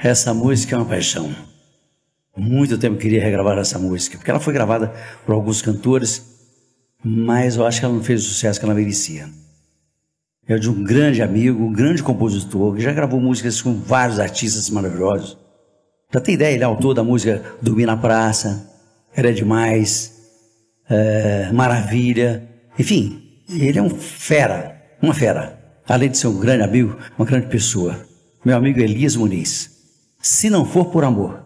Essa música é uma paixão. Muito tempo eu queria regravar essa música, porque ela foi gravada por alguns cantores, mas eu acho que ela não fez o sucesso que ela merecia. É de um grande amigo, um grande compositor, que já gravou músicas com vários artistas maravilhosos. Já tem ideia, ele é autor da música Dormir na Praça, Era Demais, Maravilha, enfim, ele é um fera, uma fera. Além de ser um grande amigo, uma grande pessoa. Meu amigo Elias Muniz. Se não for por amor.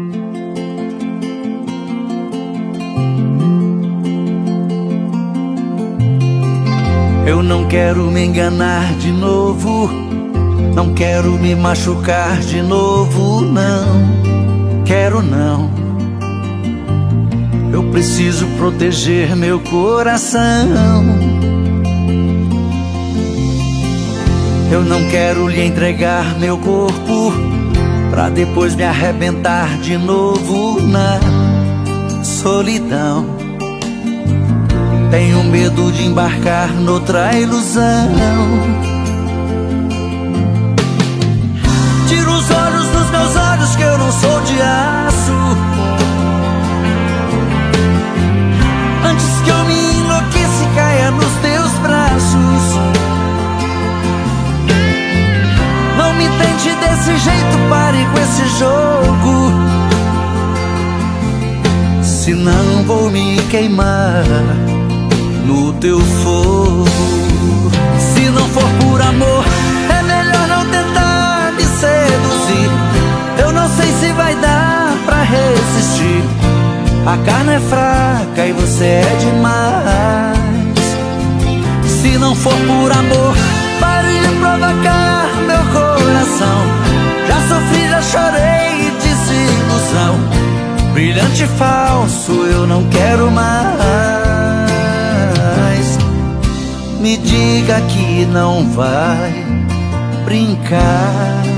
Eu não quero me enganar de novo, não quero me machucar de novo, não, quero não. Eu preciso proteger meu coração. Eu não quero lhe entregar meu corpo pra depois me arrebentar de novo na solidão. Tenho medo de embarcar noutra ilusão. Tira os olhos dos meus olhos que eu não sou de aço, antes que eu me enlouqueça e caia nos teus braços. Não me tente desse jeito, pare com esse jogo, senão vou me queimar no teu fogo. Se não for por amor, é melhor não tentar me seduzir. Eu não sei se vai dar pra resistir. A carne é fraca e você é demais. Se não for por amor, pare de provocar meu coração. Já sofri, já chorei, desilusão. Brilhante falso, eu não quero mais. Me diga que não vai brincar.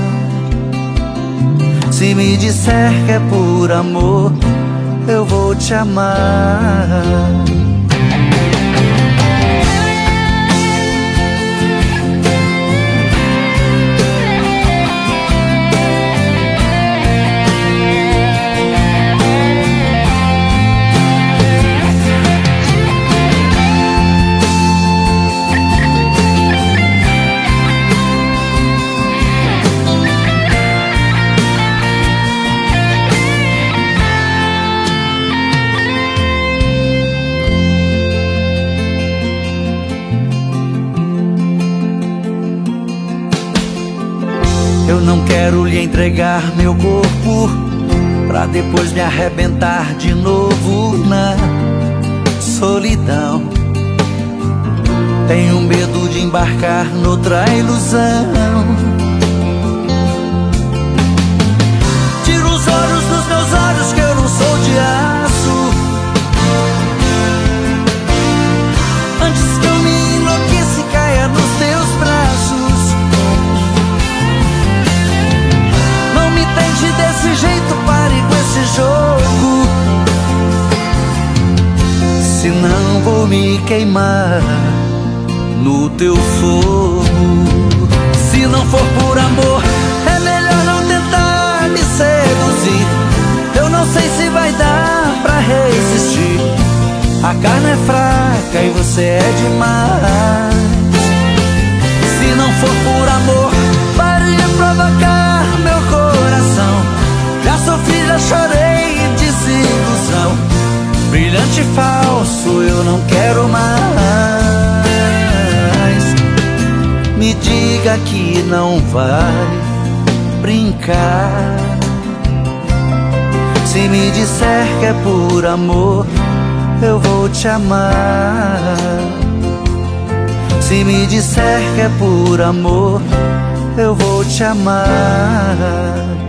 Se me disser que é por amor, eu vou te amar. Eu não quero lhe entregar meu corpo pra depois me arrebentar de novo na solidão. Tenho medo de embarcar noutra ilusão. Tira os olhos dos meus olhos que eu não sou de aço, antes que eu me enlouqueça e caia nos teus braços. Desse jeito, pare com esse jogo, senão vou me queimar no teu fogo. Se não for por amor, é melhor não tentar me seduzir. Eu não sei se vai dar pra resistir. A carne é fraca e você é demais. Se não for por amor, pare de provocar meu coração. Já sofri, já chorei, desilusão. Brilhante falso, eu não quero mais. Me diga que não vai brincar. Se me disser que é por amor, eu vou te amar. Se me disser que é por amor, eu vou te amar.